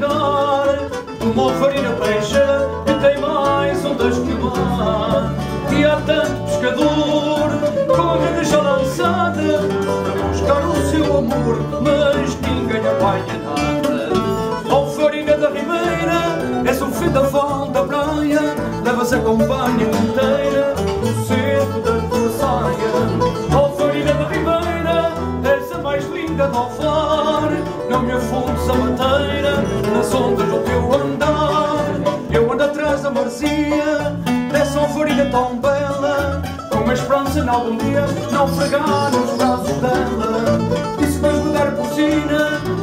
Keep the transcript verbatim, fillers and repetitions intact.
andar. Tomou farinha peixe e tem mais ondas que o mar. E há tanto pescador com a deixa lançada para buscar o seu amor, mas ninguém apanha nada. Ó farinha da ribeira, és o fim da fome da praia, levas a companhia inteira no centro da tua saia. Ó farinha da ribeira, és a mais linda do alvar, não me afundes a mateira nas ondas do teu andar. Eu ando atrás da maresia dessa farinha tão bela, com a esperança em algum dia naufragar nos braços dela. E se vais mudar por cima